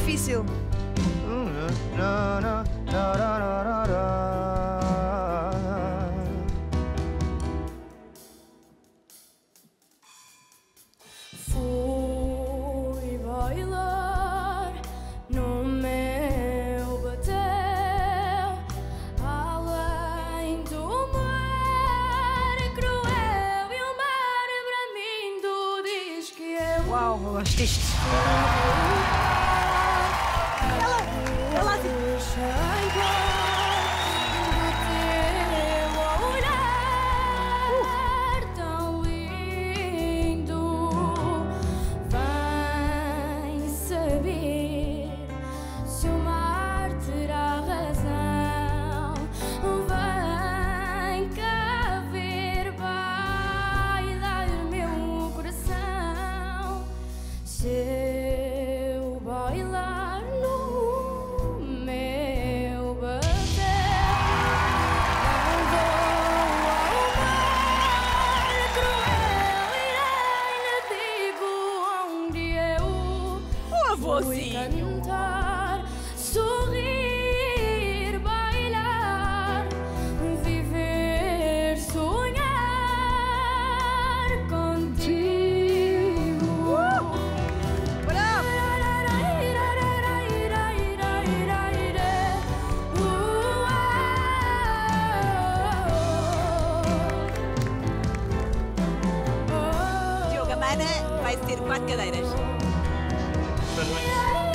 difícil. Fui bailar no meu batel, além do mar é cruel e o mar para mim tu diz que é Uau, eu gosto disto. Ela assim. Tão lindo, vem saber se o mar terá razão. Vem cá ver, vai dar meu coração. Se eu bailar no meu batel, não vou ao mar cruel, irei digo onde eu fui cantar, sorrir, bailar, viver, sonhar contigo. Bravo! Diogo Amana vai ter 4 cadeiras. Estás bem?